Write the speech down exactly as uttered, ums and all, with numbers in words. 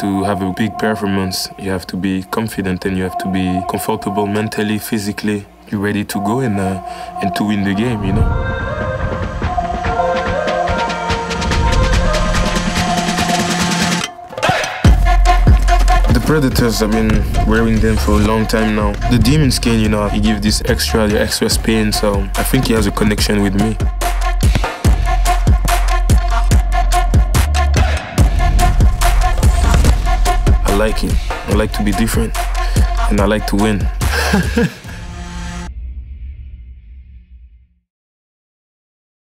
to have a big performance, you have to be confident and you have to be comfortable mentally, physically. You're ready to go and, uh, and to win the game, you know? The Predators, I've been wearing them for a long time now. The Demon skin, you know, he gives this extra, the extra spin, so I think he has a connection with me. I like it. I like to be different, and I like to win.